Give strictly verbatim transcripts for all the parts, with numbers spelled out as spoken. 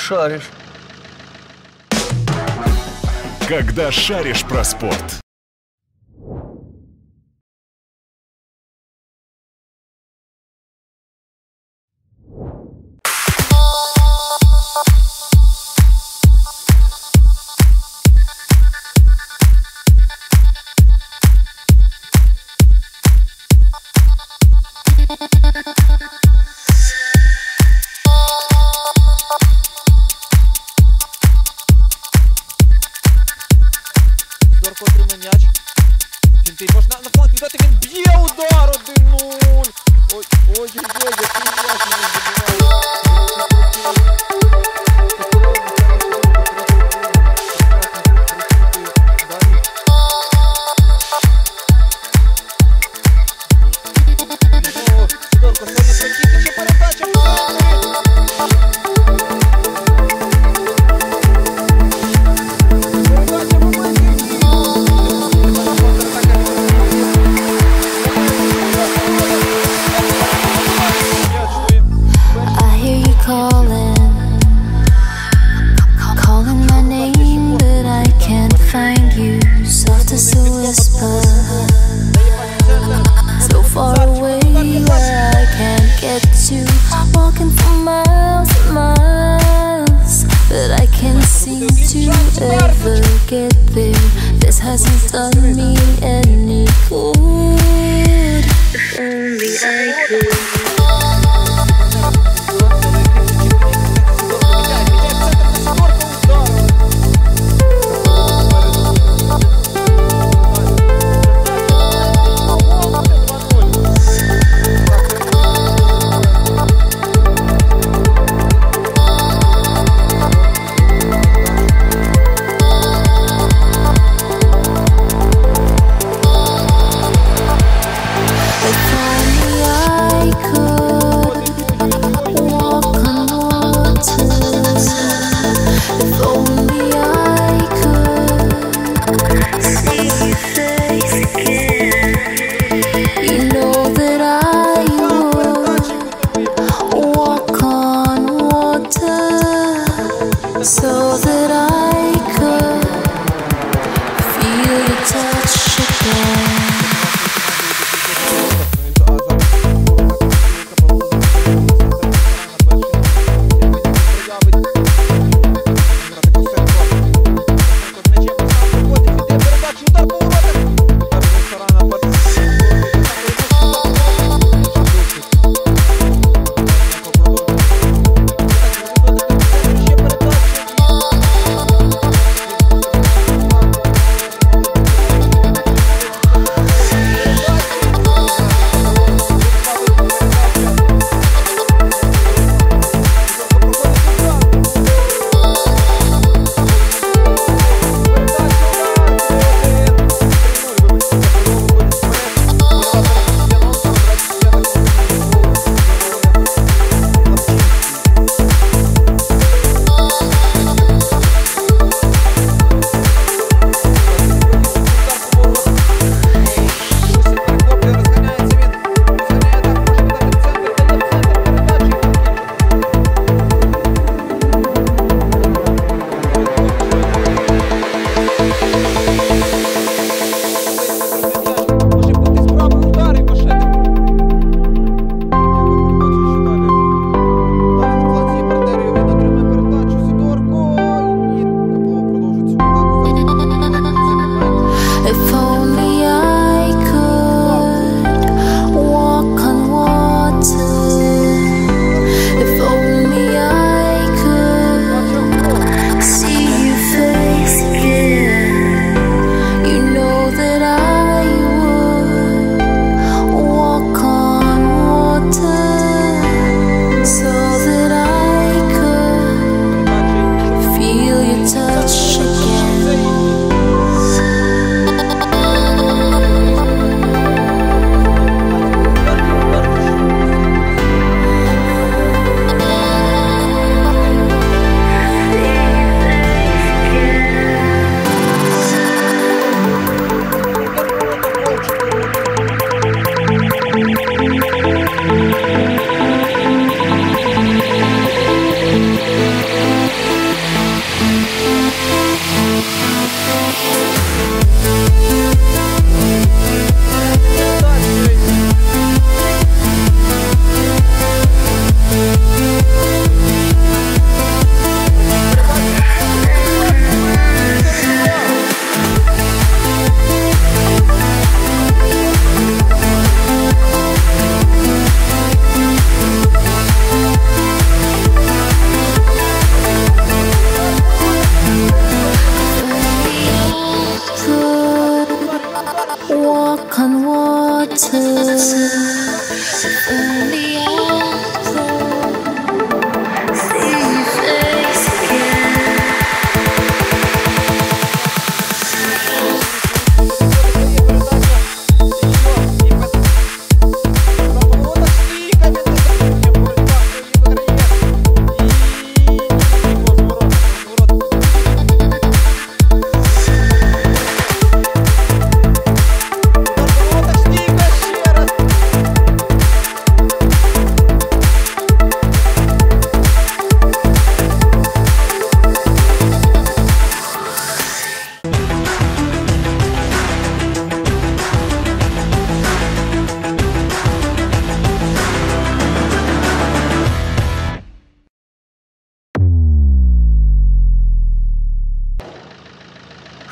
шаришь. Когда шаришь про спорт. Сидорко отримає м'яч. Фінтий можна на фланг віддати, він б'є удар один нуль. Ой-ой-ой, який м'яч не забиває. Сидорко сьогодні прокидуючи передача. Find you, soft as a whisper, so far away where I can't get to. Walking for miles and miles, but I can't seem to ever get there. This hasn't done me any good. If only I could. So that I could feel the touch again.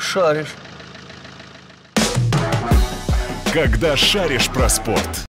шаришь. Когда шаришь про спорт.